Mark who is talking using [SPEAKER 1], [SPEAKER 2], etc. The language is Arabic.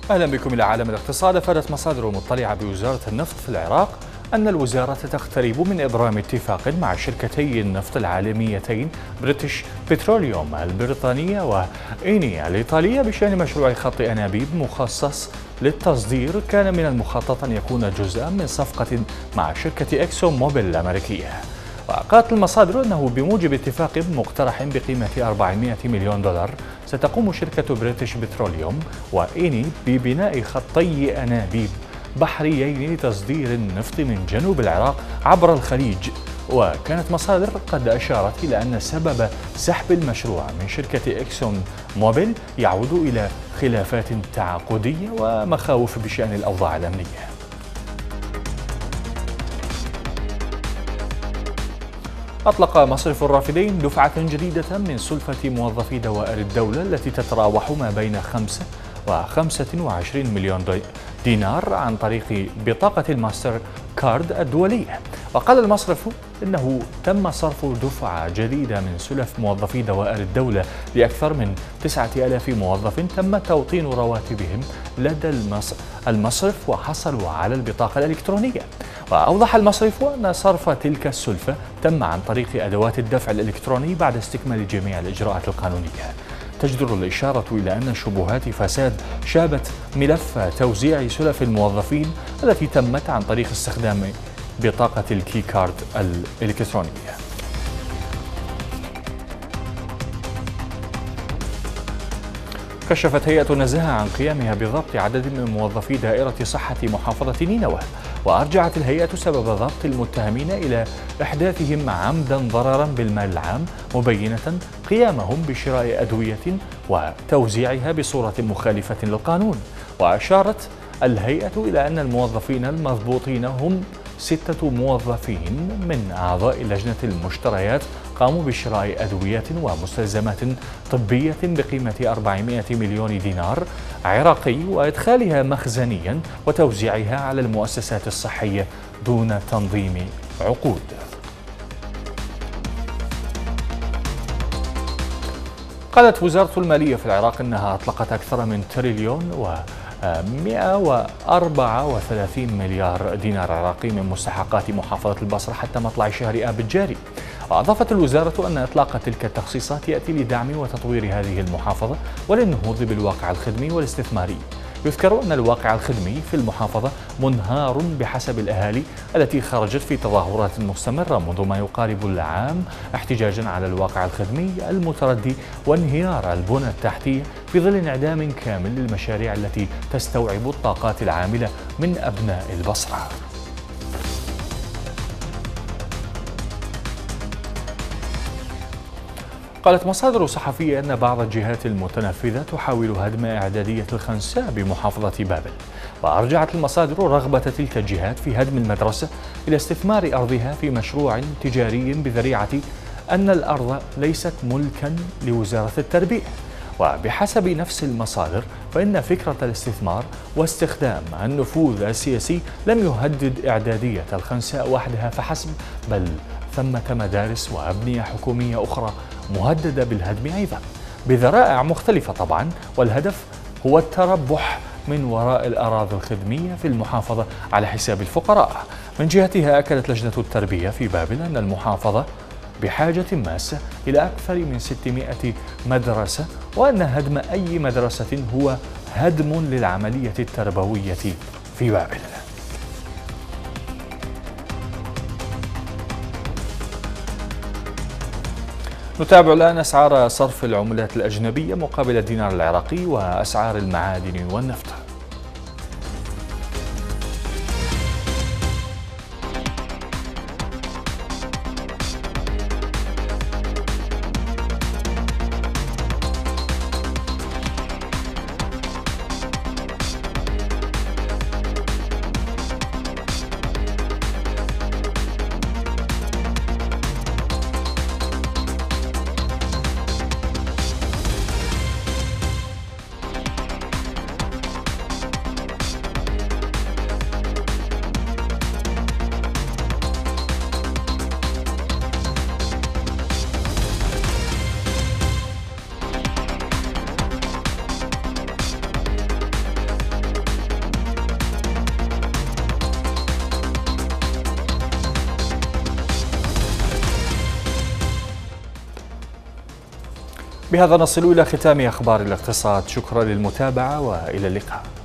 [SPEAKER 1] أهلا بكم إلى عالم الاقتصاد. أفادت مصادر مطلعة بوزارة النفط في العراق أن الوزارة تقترب من إبرام اتفاق مع شركتي النفط العالميتين بريتش بتروليوم البريطانية وإيني الإيطالية بشأن مشروع خط أنابيب مخصص للتصدير. كان من المخطط أن يكون جزءا من صفقة مع شركة إكسون موبيل الأمريكية. وقالت المصادر أنه بموجب اتفاق مقترح بقيمة 400 مليون دولار ستقوم شركة بريتش بتروليوم وإيني ببناء خطي أنابيب بحريين لتصدير النفط من جنوب العراق عبر الخليج. وكانت مصادر قد أشارت إلى أن سبب سحب المشروع من شركة إكسون موبيل يعود إلى خلافات تعاقدية ومخاوف بشأن الأوضاع الأمنية. أطلق مصرف الرافدين دفعة جديدة من سلفة موظفي دوائر الدولة التي تتراوح ما بين 5 و25 مليون دينار عن طريق بطاقة الماستر كارد الدولية. وقال المصرف إنه تم صرف دفعة جديدة من سلف موظفي دوائر الدولة لأكثر من 9000 موظف تم توطين رواتبهم لدى المصرف وحصلوا على البطاقة الإلكترونية. وأوضح المصرف أن صرف تلك السلفة تم عن طريق أدوات الدفع الإلكتروني بعد استكمال جميع الإجراءات القانونية. تجدر الإشارة إلى أن شبهات فساد شابت ملف توزيع سلف الموظفين التي تمت عن طريق استخدام بطاقة الكي كارد الإلكترونية. كشفت هيئة النزاهة عن قيامها بضبط عدد من موظفي دائرة صحة محافظة نينوى. وأرجعت الهيئة سبب ضبط المتهمين إلى إحداثهم عمدا ضررا بالمال العام، مبينة قيامهم بشراء أدوية وتوزيعها بصورة مخالفة للقانون. وأشارت الهيئة إلى أن الموظفين المضبوطين هم 6 موظفين من أعضاء لجنة المشتريات قاموا بشراء أدوية ومستلزمات طبية بقيمة 400 مليون دينار عراقي وإدخالها مخزنيا وتوزيعها على المؤسسات الصحية دون تنظيم عقود. قالت وزارة المالية في العراق أنها أطلقت أكثر من تريليون و134 مليار دينار عراقي من مستحقات محافظة البصرة حتى مطلع شهر آب الجاري. وأضافت الوزارة أن إطلاق تلك التخصيصات يأتي لدعم وتطوير هذه المحافظة وللنهوض بالواقع الخدمي والاستثماري. يذكر أن الواقع الخدمي في المحافظة منهار بحسب الأهالي التي خرجت في تظاهرات مستمرة منذ ما يقارب العام احتجاجا على الواقع الخدمي المتردي وانهيار البنى التحتية في ظل انعدام كامل للمشاريع التي تستوعب الطاقات العاملة من أبناء البصرة. قالت مصادر صحفية أن بعض الجهات المتنفذة تحاول هدم إعدادية الخنساء بمحافظة بابل. وأرجعت المصادر رغبة تلك الجهات في هدم المدرسة إلى استثمار أرضها في مشروع تجاري بذريعة أن الأرض ليست ملكا لوزارة التربية. وبحسب نفس المصادر فإن فكرة الاستثمار واستخدام النفوذ السياسي لم يهدد إعدادية الخنساء وحدها فحسب، بل ثمة مدارس وأبنية حكومية أخرى مهددة بالهدم أيضا بذرائع مختلفة طبعا، والهدف هو التربح من وراء الأراضي الخدمية في المحافظة على حساب الفقراء. من جهتها أكدت لجنة التربية في بابل أن المحافظة بحاجة ماسة إلى أكثر من 600 مدرسة، وأن هدم أي مدرسة هو هدم للعملية التربوية في بابل. نتابع الآن أسعار صرف العملات الأجنبية مقابل الدينار العراقي وأسعار المعادن والنفط. بهذا نصل إلى ختام أخبار الاقتصاد، شكرا للمتابعة وإلى اللقاء.